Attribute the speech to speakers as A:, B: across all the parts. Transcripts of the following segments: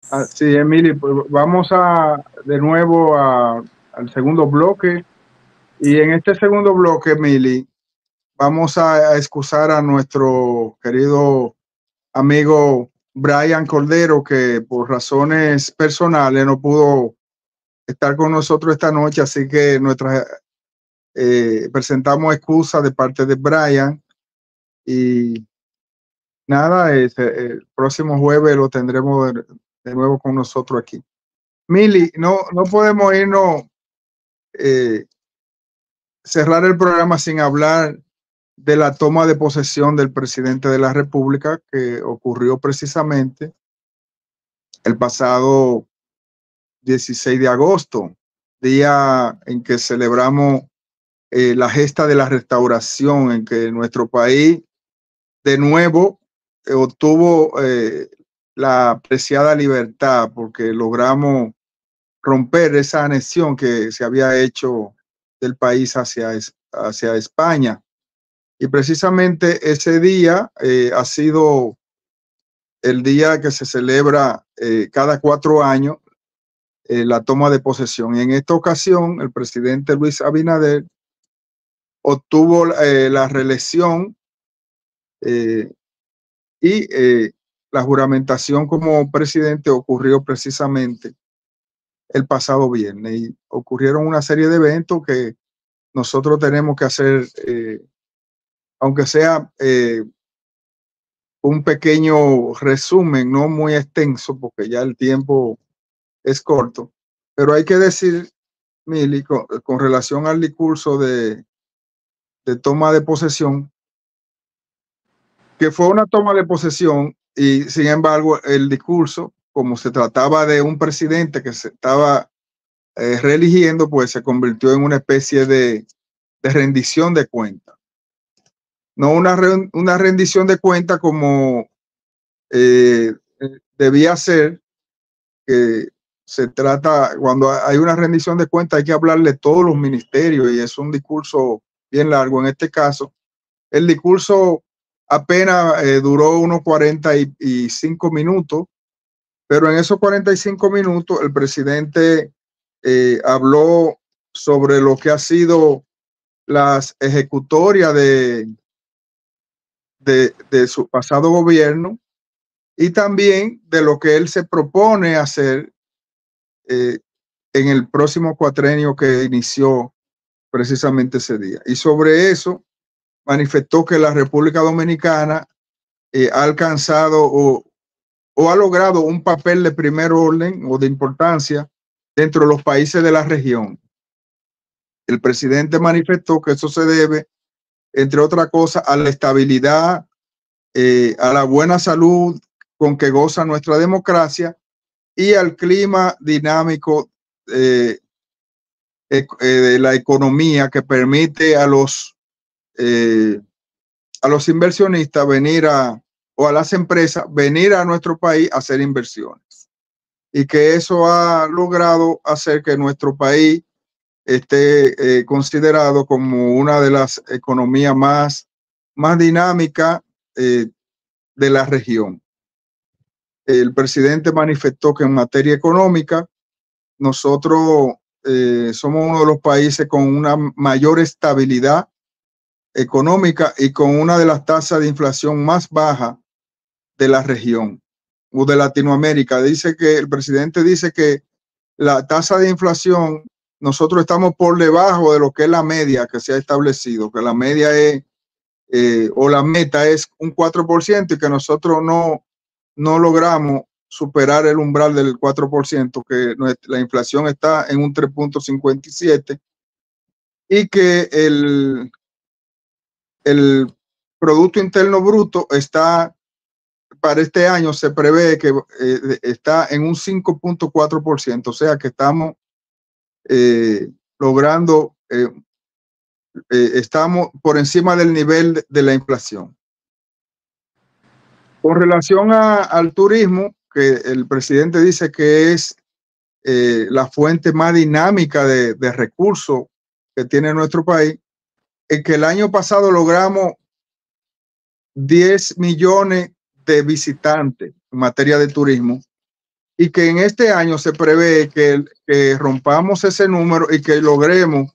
A: Sí, Emily, pues vamos de nuevo al segundo bloque. Y en este segundo bloque, Emily, vamos a excusar a nuestro querido amigo Brian Cordero, que por razones personales no pudo estar con nosotros esta noche, así que presentamos excusas de parte de Brian. Y nada, el próximo jueves lo tendremos de nuevo con nosotros aquí. Mili, no podemos irnos, eh, cerrar el programa sin hablar de la toma de posesión del presidente de la República, que ocurrió precisamente el pasado 16 de agosto, día en que celebramos la gesta de la restauración, en que nuestro país de nuevo obtuvo la preciada libertad, porque logramos romper esa anexión que se había hecho del país hacia España. Y precisamente ese día ha sido el día que se celebra cada 4 años la toma de posesión. Y en esta ocasión, el presidente Luis Abinader obtuvo la reelección eh, y la juramentación como presidente ocurrió precisamente el pasado viernes. Y ocurrieron una serie de eventos que nosotros tenemos que hacer, aunque sea un pequeño resumen, no muy extenso, porque ya el tiempo es corto, pero hay que decir, Mili, con relación al discurso de toma de posesión, que fue una toma de posesión y sin embargo el discurso, como se trataba de un presidente que se estaba reeligiendo, pues se convirtió en una especie de rendición de cuentas. No una rendición de cuentas como debía ser, que se trata, cuando hay una rendición de cuentas hay que hablarle de todos los ministerios y es un discurso bien largo. En este caso, el discurso apenas duró unos 45 minutos, pero en esos 45 minutos el presidente habló sobre lo que ha sido las ejecutorias de su pasado gobierno y también de lo que él se propone hacer eh, en el próximo cuatrenio que inició precisamente ese día. Y sobre eso manifestó que la República Dominicana ha alcanzado o ha logrado un papel de primer orden o de importancia dentro de los países de la región. El presidente manifestó que eso se debe, entre otras cosas, a la estabilidad, a la buena salud con que goza nuestra democracia y al clima dinámico de la economía que permite a los inversionistas venir o a las empresas venir a nuestro país a hacer inversiones. Y que eso ha logrado hacer que nuestro país esté considerado como una de las economías más dinámicas de la región. El presidente manifestó que en materia económica nosotros somos uno de los países con una mayor estabilidad económica y con una de las tasas de inflación más bajas de la región o de Latinoamérica. El presidente dice que la tasa de inflación, nosotros estamos por debajo de lo que es la media que se ha establecido, que la media es, o la meta es un 4% y que nosotros no logramos superar el umbral del 4%, que la inflación está en un 3.57 y que el Producto Interno Bruto está, para este año se prevé que está en un 5.4%, o sea que estamos logrando, estamos por encima del nivel de la inflación. Con relación al turismo, que el presidente dice que es la fuente más dinámica de recursos que tiene nuestro país, en que el año pasado logramos 10 millones de visitantes en materia de turismo y que en este año se prevé que rompamos ese número y que logremos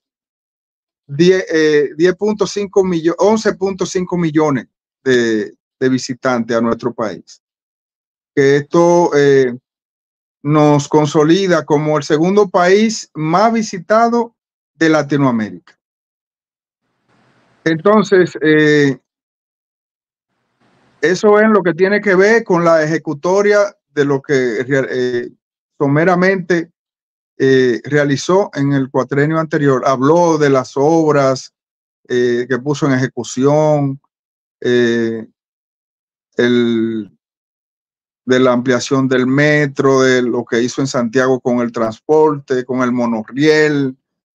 A: 10.5 millones, 11.5 millones de visitantes a nuestro país. Que esto nos consolida como el segundo país más visitado de Latinoamérica. Entonces, eso es lo que tiene que ver con la ejecutoria de lo que someramente realizó en el cuatrenio anterior. Habló de las obras que puso en ejecución, de la ampliación del metro, de lo que hizo en Santiago con el transporte, con el monorriel,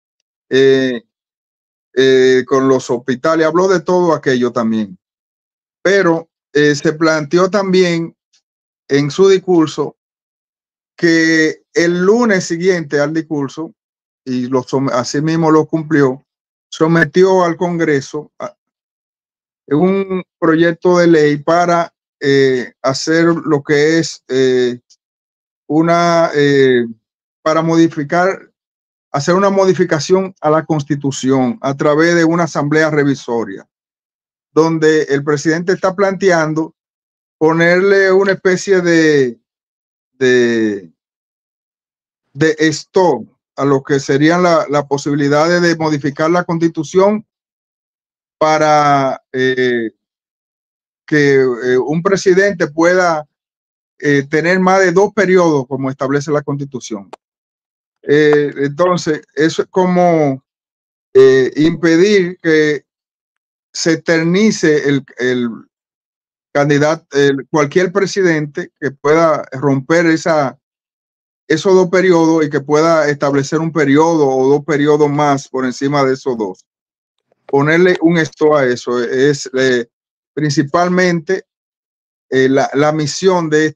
A: con los hospitales, habló de todo aquello también. Pero se planteó también en su discurso que el lunes siguiente al discurso, y así mismo lo cumplió, sometió al Congreso un proyecto de ley para hacer lo que es para hacer una modificación a la Constitución a través de una asamblea revisoria, donde el presidente está planteando ponerle una especie de stop a lo que serían las posibilidades de modificar la Constitución para que un presidente pueda tener más de 2 periodos, como establece la Constitución. Entonces, eso es como impedir que se eternice el candidato, cualquier presidente que pueda romper esos 2 periodos y que pueda establecer un periodo o 2 periodos más por encima de esos 2. Ponerle un stop a eso es principalmente la misión de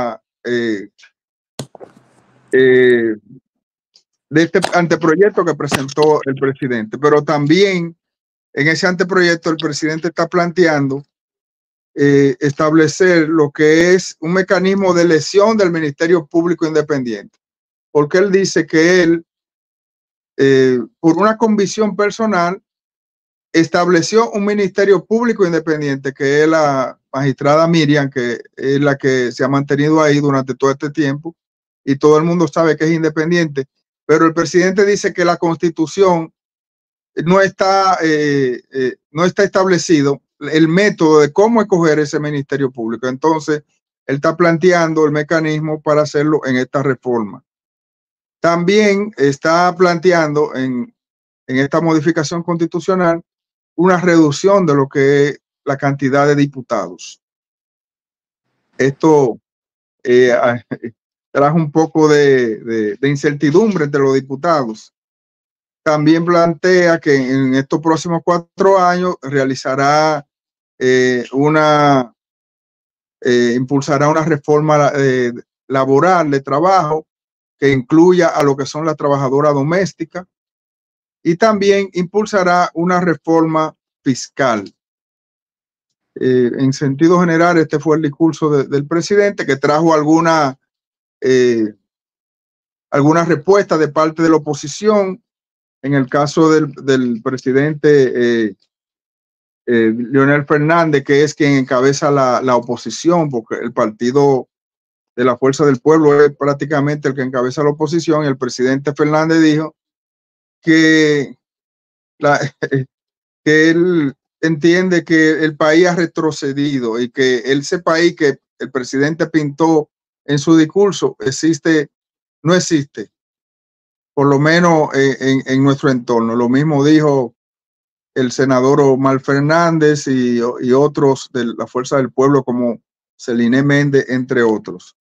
A: este anteproyecto que presentó el presidente. Pero también en ese anteproyecto el presidente está planteando establecer lo que es un mecanismo de elección del Ministerio Público Independiente, porque él dice que él, por una convicción personal, estableció un Ministerio Público Independiente, que es la magistrada Miriam, que es la que se ha mantenido ahí durante todo este tiempo, y todo el mundo sabe que es independiente, pero el presidente dice que la Constitución no está establecido el método de cómo escoger ese Ministerio Público. Entonces, él está planteando el mecanismo para hacerlo en esta reforma. También está planteando en esta modificación constitucional una reducción de lo que es la cantidad de diputados. Esto trajo un poco de incertidumbre entre los diputados. También plantea que en estos próximos 4 años realizará impulsará una reforma laboral de trabajo que incluya a lo que son las trabajadoras domésticas, y también impulsará una reforma fiscal. En sentido general, este fue el discurso del presidente, que trajo alguna respuesta de parte de la oposición. En el caso del presidente Leonel Fernández, que es quien encabeza la oposición, porque el partido de la Fuerza del Pueblo es prácticamente el que encabeza la oposición, y el presidente Fernández dijo que él entiende que el país ha retrocedido y que ese país que el presidente pintó en su discurso no existe, por lo menos en nuestro entorno. Lo mismo dijo el senador Omar Fernández y otros de la Fuerza del Pueblo, como Celine Méndez, entre otros.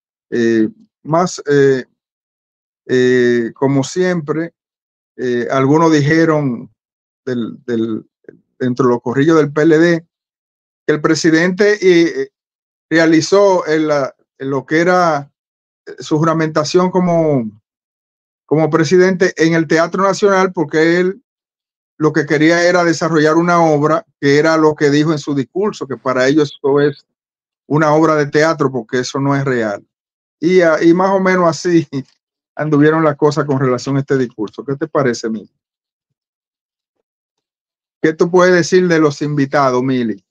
A: Como siempre, algunos dijeron dentro de los corrillos del PLD que el presidente realizó lo que era su juramentación como presidente en el Teatro Nacional, porque él lo que quería era desarrollar una obra, que era lo que dijo en su discurso, que para ellos esto es una obra de teatro, porque eso no es real. Y más o menos así anduvieron las cosas con relación a este discurso. ¿Qué te parece, Mili? ¿Qué tú puedes decir de los invitados, Mili?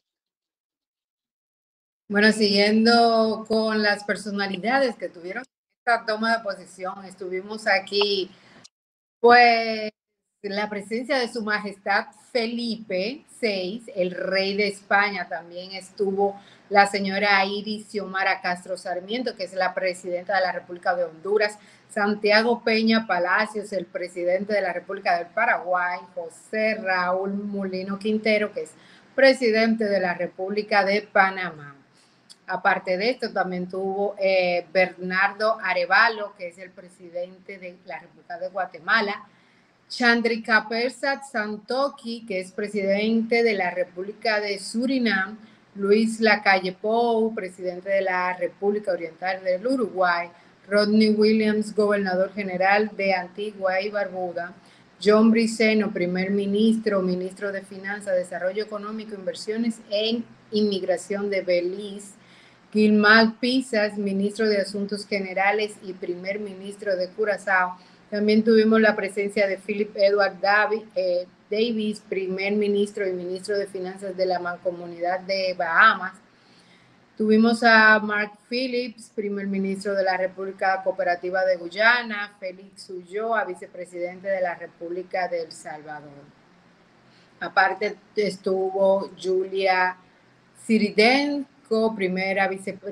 B: Bueno, siguiendo con las personalidades que tuvieron esta toma de posición, estuvimos aquí, pues, la presencia de Su Majestad Felipe VI, el rey de España. También estuvo la señora Iris Xiomara Castro Sarmiento, que es la presidenta de la República de Honduras, Santiago Peña Palacios, el presidente de la República del Paraguay, José Raúl Mulino Quintero, que es presidente de la República de Panamá. Aparte de esto, también tuvo Bernardo Arevalo, que es el presidente de la República de Guatemala, Chandrika Persat Santokhi, que es presidente de la República de Surinam, Luis Lacalle Pou, presidente de la República Oriental del Uruguay, Rodney Williams, gobernador general de Antigua y Barbuda, John Briceno, primer ministro, ministro de Finanzas, Desarrollo Económico, Inversiones e Inmigración de Belice, Gilmar Pisas, ministro de Asuntos Generales y primer ministro de Curazao. También tuvimos la presencia de Philip Edward Davis, primer ministro y ministro de Finanzas de la Mancomunidad de Bahamas. Tuvimos a Mark Phillips, primer ministro de la República Cooperativa de Guyana, Félix Ulloa, vicepresidente de la República de El Salvador. Aparte estuvo Julia Ciridenko, primera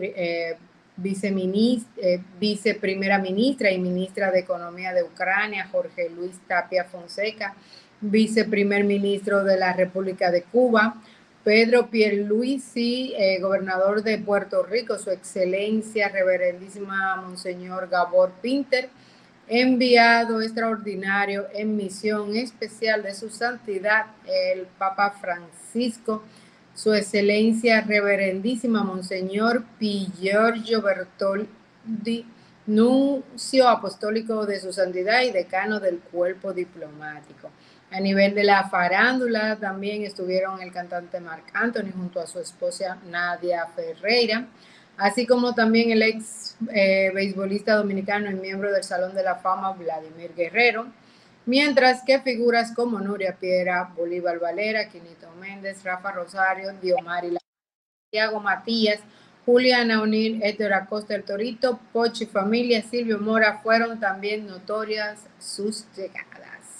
B: viceprimera ministra y ministra de Economía de Ucrania, Jorge Luis Tapia Fonseca, viceprimer ministro de la República de Cuba, Pedro Pierluisi, gobernador de Puerto Rico, su excelencia reverendísima Monseñor Gabor Pinter, enviado extraordinario en misión especial de su santidad el Papa Francisco, su excelencia reverendísima Monseñor Giorgio Bertoldi, nuncio apostólico de su santidad y decano del cuerpo diplomático. A nivel de la farándula también estuvieron el cantante Marc Anthony junto a su esposa Nadia Ferreira, así como también el ex beisbolista dominicano y miembro del Salón de la Fama Vladimir Guerrero, mientras que figuras como Nuria Piera, Bolívar Valera, Quinito Méndez, Rafa Rosario, Diomari, Santiago Matías, Juliana O'Neill, Héctor Acosta el Torito, Pochi Familia, Silvio Mora fueron también notorias sus llegadas.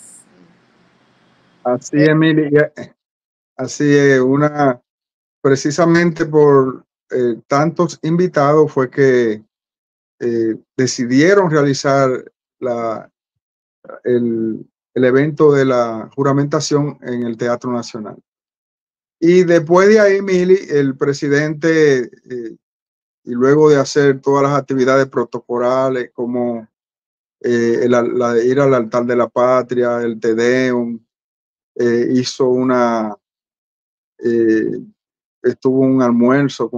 A: Así es, Mili, así es, precisamente por tantos invitados fue que decidieron realizar el evento de la juramentación en el Teatro Nacional. Y después de ahí, Mili, el presidente, y luego de hacer todas las actividades protocolales como ir al altar de la patria, el Te Deum, estuvo un almuerzo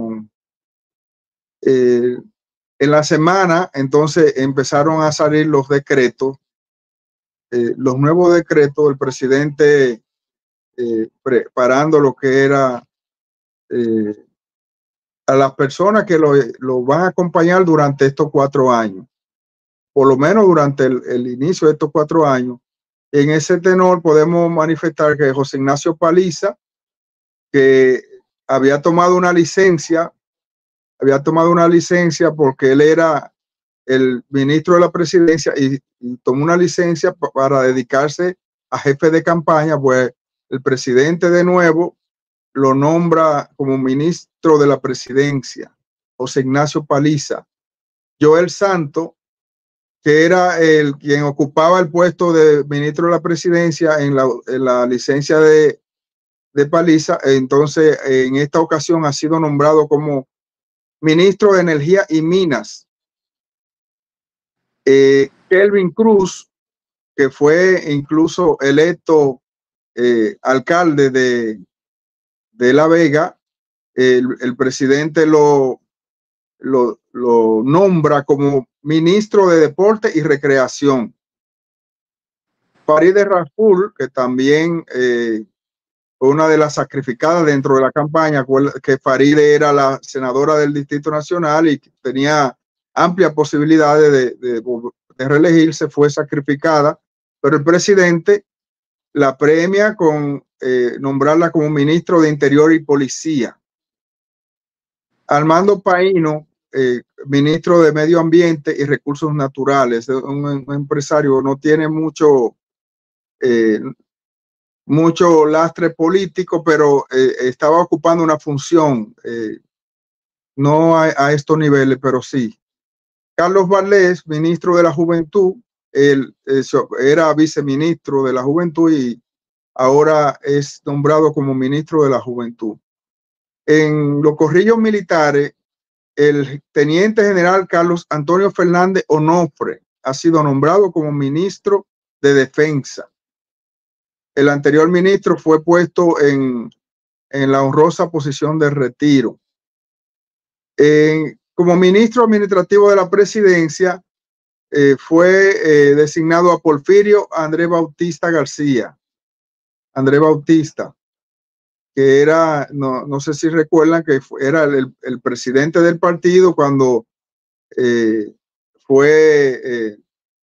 A: en la semana. Entonces empezaron a salir los decretos, los nuevos decretos, el presidente preparando lo que era a las personas que lo van a acompañar durante estos 4 años, por lo menos durante el inicio de estos 4 años. En ese tenor podemos manifestar que José Ignacio Paliza, que había tomado una licencia porque él era el ministro de la presidencia y tomó una licencia para dedicarse a jefe de campaña, pues el presidente de nuevo lo nombra como ministro de la presidencia, José Ignacio Paliza. Joel Santo, que era quien ocupaba el puesto de ministro de la presidencia en la licencia de Paliza, entonces en esta ocasión ha sido nombrado como ministro de Energía y Minas. Kelvin Cruz, que fue incluso electo alcalde de La Vega, el presidente lo nombra como ministro de Deporte y Recreación. Farideh Raful, que también fue una de las sacrificadas dentro de la campaña, que Farideh era la senadora del Distrito Nacional y tenía amplias posibilidades de reelegirse, fue sacrificada, pero el presidente la premia con nombrarla como ministro de Interior y Policía. Armando Paino, ministro de Medio Ambiente y Recursos Naturales, un empresario, no tiene mucho lastre político, pero estaba ocupando una función, no a estos niveles, pero sí. Carlos Valdés, ministro de la Juventud, él era viceministro de la Juventud y ahora es nombrado como ministro de la Juventud. En los corrillos militares, el teniente general Carlos Antonio Fernández Onofre ha sido nombrado como ministro de Defensa. El anterior ministro fue puesto en la honrosa posición de retiro. Como ministro administrativo de la presidencia, fue designado a Porfirio Andrés Bautista García. Andrés Bautista, que era, no sé si recuerdan, que era el presidente del partido cuando fue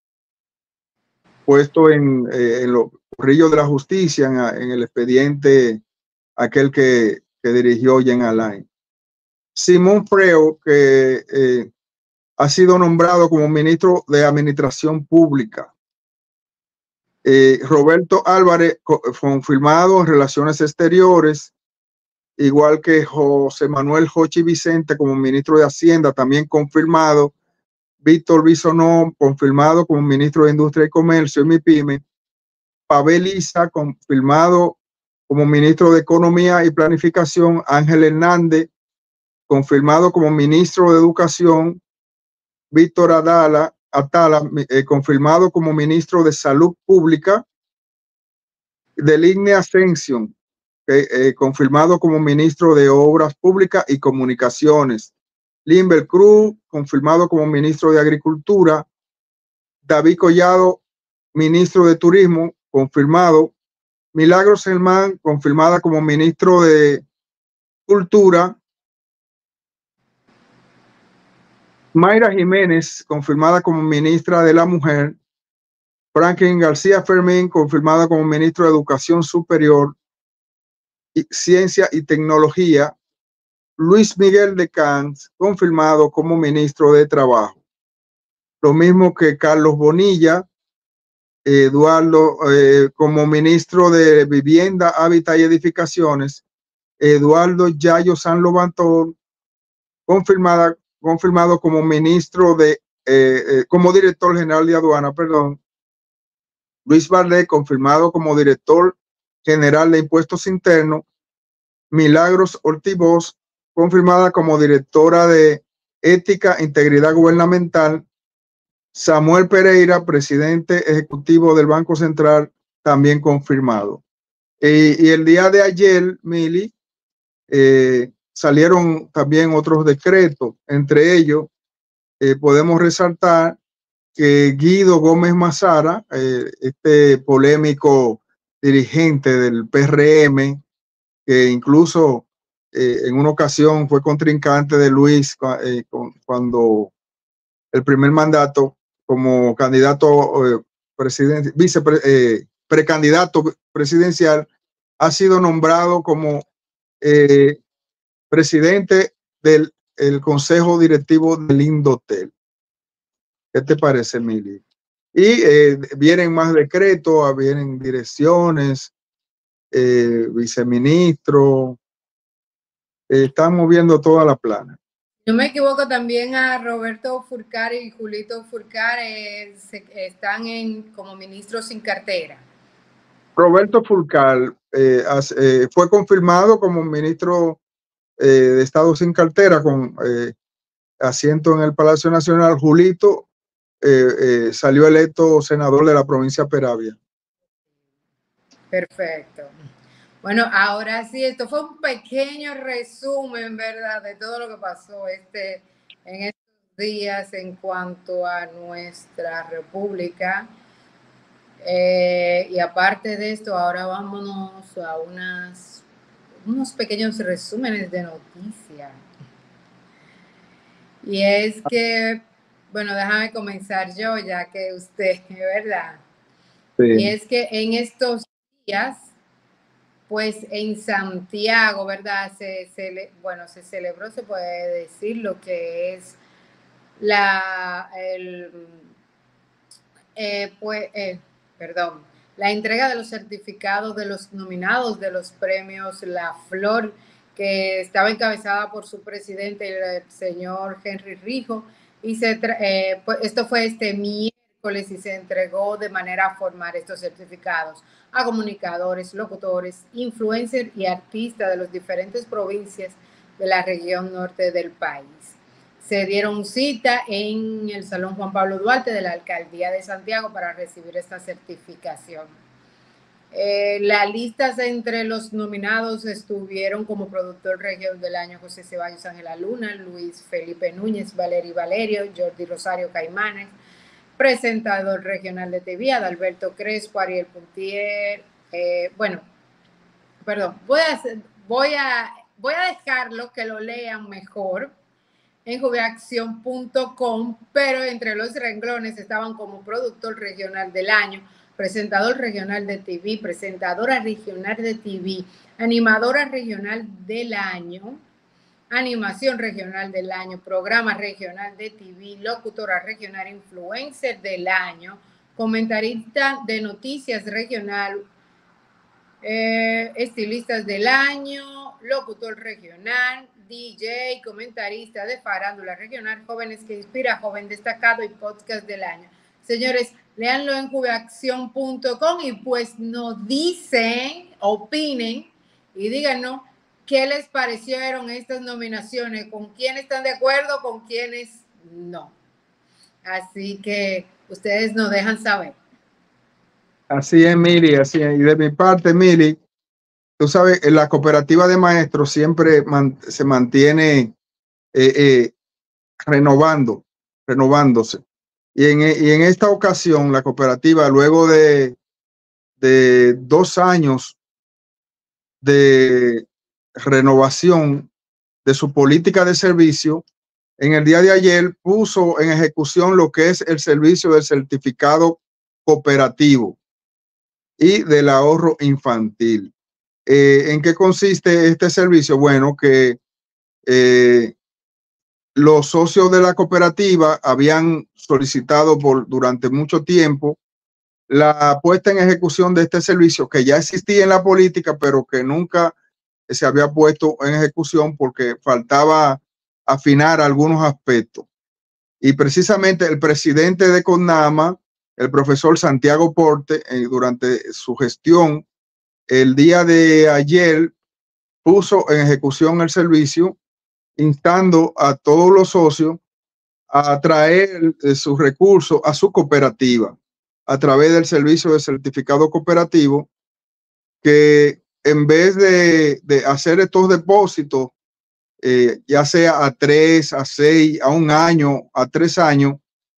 A: puesto en los corrillos de la justicia en el expediente aquel que dirigió Jean Alain. Simón Freo, que ha sido nombrado como ministro de Administración Pública. Roberto Álvarez, confirmado en Relaciones Exteriores, igual que José Manuel Jochi Vicente como ministro de Hacienda, también confirmado. Víctor Bisonó, confirmado como ministro de Industria y Comercio y MIPYME. Pavel Isa, confirmado como ministro de Economía y Planificación. Ángel Hernández, confirmado como ministro de Educación. Víctor Atala, confirmado como ministro de Salud Pública. Deligne Ascension, confirmado como ministro de Obras Públicas y Comunicaciones. Limber Cruz, confirmado como ministro de Agricultura. David Collado, ministro de Turismo, confirmado. Milagros Germán, confirmada como ministro de Cultura. Mayra Jiménez, confirmada como ministra de la Mujer. Franklin García Fermín, confirmada como ministro de Educación Superior, Ciencia y Tecnología. Luis Miguel de Camps, confirmado como ministro de Trabajo. Lo mismo que Carlos Bonilla, Eduardo, como ministro de Vivienda, Hábitat y Edificaciones. Eduardo Yayo San Lobantón, confirmado como ministro de, como director general de aduana, perdón. Luis Barlet, confirmado como director general de Impuestos Internos. Milagros Ortiz, confirmada como directora de Ética e Integridad Gubernamental. Samuel Pereira, presidente ejecutivo del Banco Central, también confirmado. Y el día de ayer, Mili, salieron también otros decretos. Entre ellos, podemos resaltar que Guido Gómez Mazara, este polémico dirigente del PRM, que incluso en una ocasión fue contrincante de Luis cuando el primer mandato como candidato precandidato presidencial, ha sido nombrado como presidente del consejo directivo del Indotel. ¿Qué te parece, Mili? Y vienen más decretos, vienen direcciones, viceministro, están moviendo toda la plana.
B: No me equivoco, también a Roberto Furcar y Julito Furcar están como ministros sin cartera.
A: Roberto Furcar fue confirmado como ministro de Estado sin cartera con asiento en el Palacio Nacional. Julito salió electo senador de la provincia de Peravia.
B: Perfecto. Bueno, ahora sí, esto fue un pequeño resumen, ¿verdad?, de todo lo que pasó en estos días en cuanto a nuestra república. Y aparte de esto, ahora vámonos a unos pequeños resúmenes de noticias. Y es que Bueno, déjame comenzar yo, ya que usted, ¿verdad?
A: Sí.
B: Y es que en estos días, pues en Santiago, ¿verdad? Se celebró, se puede decir, lo que es perdón, la entrega de los certificados de los nominados de los premios La Flor, que estaba encabezada por su presidente, el señor Henry Rijo, y pues esto fue este miércoles y se entregó de manera formal estos certificados a comunicadores, locutores, influencers y artistas de las diferentes provincias de la región norte del país. Se dieron cita en el Salón Juan Pablo Duarte de la Alcaldía de Santiago para recibir esta certificación. Las listas entre los nominados estuvieron como productor regional del año José Ceballos Ángela Luna, Luis Felipe Núñez, Valerio, Jordi Rosario Caimanes, presentador regional de TV, Adalberto Crespo, Ariel Puntier. Voy a dejarlo que lo lean mejor en juveacción.com, pero entre los renglones estaban como productor regional del año, presentador regional de TV, presentadora regional de TV, animadora regional del año, animación regional del año, programa regional de TV, locutora regional, influencer del año, comentarista de noticias regional, estilistas del año, locutor regional, DJ, comentarista de farándula regional, jóvenes que inspira, joven destacado y podcast del año. Señores, léanlo en juveacción.com y pues nos dicen, opinen y díganos qué les parecieron estas nominaciones, con quién están de acuerdo, con quiénes no. Así que ustedes nos dejan saber.
A: Así es, Mili, así es. Y de mi parte, Mili, tú sabes, la cooperativa de maestros siempre se mantiene renovándose. Y en esta ocasión, la cooperativa, luego de 2 años de renovación de su política de servicio, en el día de ayer puso en ejecución lo que es el servicio del certificado cooperativo y del ahorro infantil. ¿En qué consiste este servicio? Bueno, que los socios de la cooperativa habían solicitado durante mucho tiempo la puesta en ejecución de este servicio que ya existía en la política, pero que nunca se había puesto en ejecución porque faltaba afinar algunos aspectos. Y precisamente el presidente de CONAMA, el profesor Santiago Porte, durante su gestión, el día de ayer puso en ejecución el servicio, instando a todos los socios a traer sus recursos a su cooperativa a través del servicio de certificado cooperativo, que en vez de hacer estos depósitos, ya sea a 3, a 6, a 1 año, a 3 años,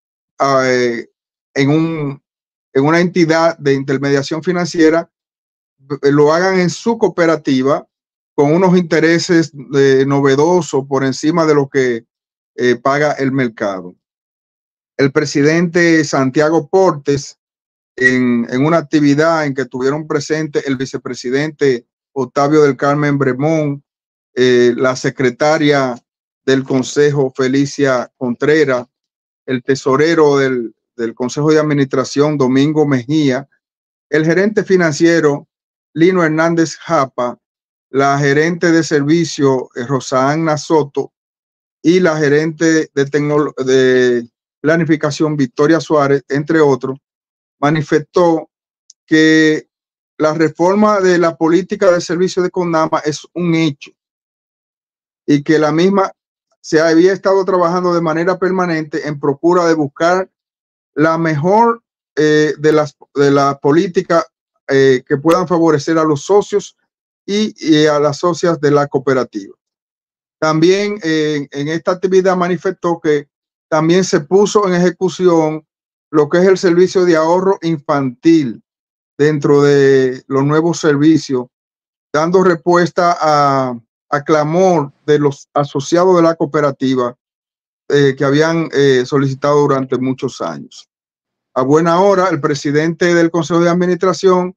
A: en una entidad de intermediación financiera, lo hagan en su cooperativa con unos intereses novedosos por encima de lo que paga el mercado. El presidente Santiago Portes, en una actividad en que estuvieron presentes el vicepresidente Octavio del Carmen Bremón, la secretaria del Consejo Felicia Contreras, el tesorero del Consejo de Administración Domingo Mejía, el gerente financiero Lino Hernández Japa, la gerente de servicio Rosaana Soto y la gerente de planificación Victoria Suárez, entre otros, manifestó que la reforma de la política de servicio de CONAMA es un hecho y que la misma se había estado trabajando de manera permanente en procura de buscar la mejor de las políticas que puedan favorecer a los socios y a las socias de la cooperativa. También en esta actividad manifestó que también se puso en ejecución lo que es el servicio de ahorro infantil dentro de los nuevos servicios, dando respuesta a clamor de los asociados de la cooperativa que habían solicitado durante muchos años. A buena hora, el presidente del Consejo de Administración,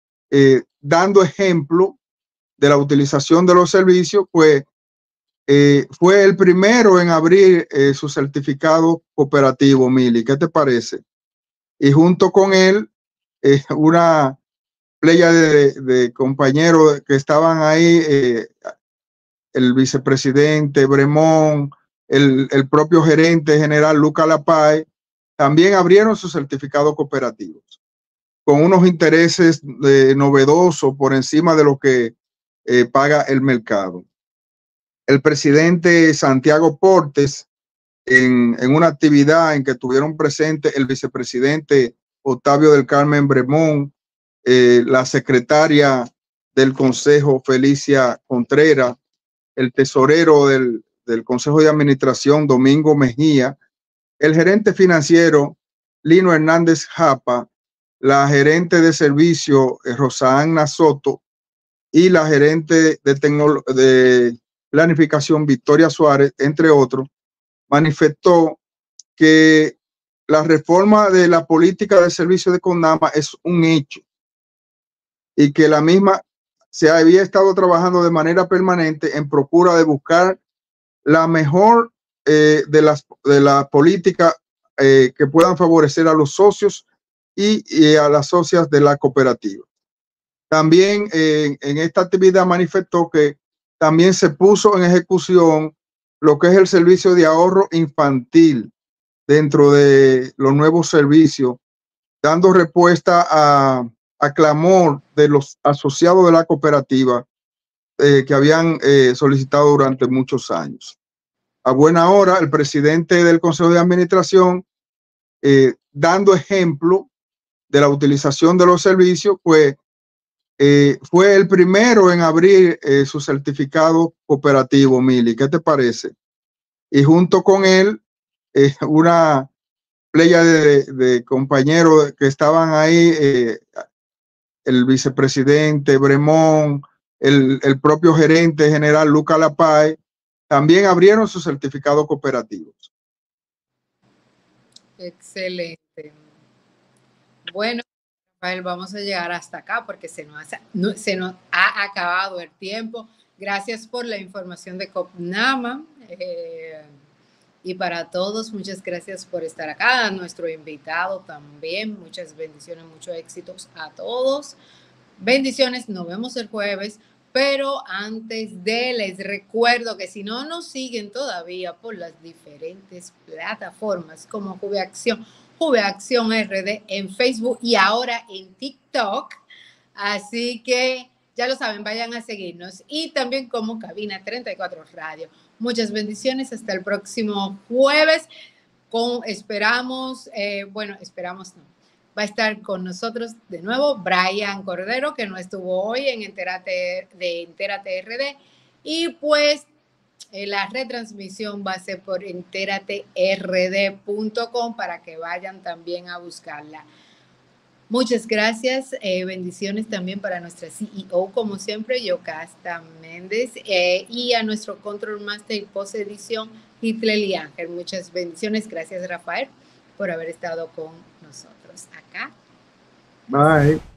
A: dando ejemplo de la utilización de los servicios, pues fue el primero en abrir su certificado cooperativo, Mili. ¿Qué te parece? Y junto con él, una playa de compañeros que estaban ahí, el vicepresidente Bremón, el propio gerente general Luca Lapay, también abrieron sus certificados cooperativos con unos intereses novedosos por encima de lo que paga el mercado. El presidente Santiago Portes, en una actividad en que tuvieron presente el vicepresidente Octavio del Carmen Bremón, la secretaria del Consejo Felicia Contreras, el tesorero del Consejo de Administración Domingo Mejía, el gerente financiero Lino Hernández Japa, la gerente de servicio Rosaana Soto y la gerente de planificación Victoria Suárez, entre otros, manifestó que la reforma de la política de servicio de CONAMA es un hecho y que la misma se había estado trabajando de manera permanente en procura de buscar la mejor de la política que puedan favorecer a los socios y a las socias de la cooperativa. También en esta actividad manifestó que también se puso en ejecución lo que es el servicio de ahorro infantil dentro de los nuevos servicios, dando respuesta a clamor de los asociados de la cooperativa que habían solicitado durante muchos años. A buena hora, el presidente del Consejo de Administración, dando ejemplo de la utilización de los servicios, pues fue el primero en abrir su certificado cooperativo, Mili. ¿Qué te parece? Y junto con él, una playa de compañeros que estaban ahí, el vicepresidente Bremón, el propio gerente general Luca Lapay, también abrieron sus certificados cooperativos.
B: Excelente. Bueno, Rafael, vamos a llegar hasta acá porque se nos ha acabado el tiempo. Gracias por la información de CONAMA. Y para todos, muchas gracias por estar acá. A nuestro invitado también, muchas bendiciones, muchos éxitos a todos. Bendiciones, nos vemos el jueves. Pero antes les recuerdo que si no nos siguen todavía por las diferentes plataformas como Juve Acción RD en Facebook y ahora en TikTok. Así que ya lo saben, vayan a seguirnos. Y también como Cabina 34 Radio. Muchas bendiciones. Hasta el próximo jueves. Esperamos no. Va a estar con nosotros de nuevo Brian Cordero, que no estuvo hoy en Entérate RD. Y pues la retransmisión va a ser por enteraterd.com para que vayan también a buscarla. Muchas gracias. Bendiciones también para nuestra CEO, como siempre, Yocasta Méndez, y a nuestro Control Master y Post Edición, Hitleli Ángel. Muchas bendiciones. Gracias, Rafael, por haber estado con nosotros acá.
A: Bye.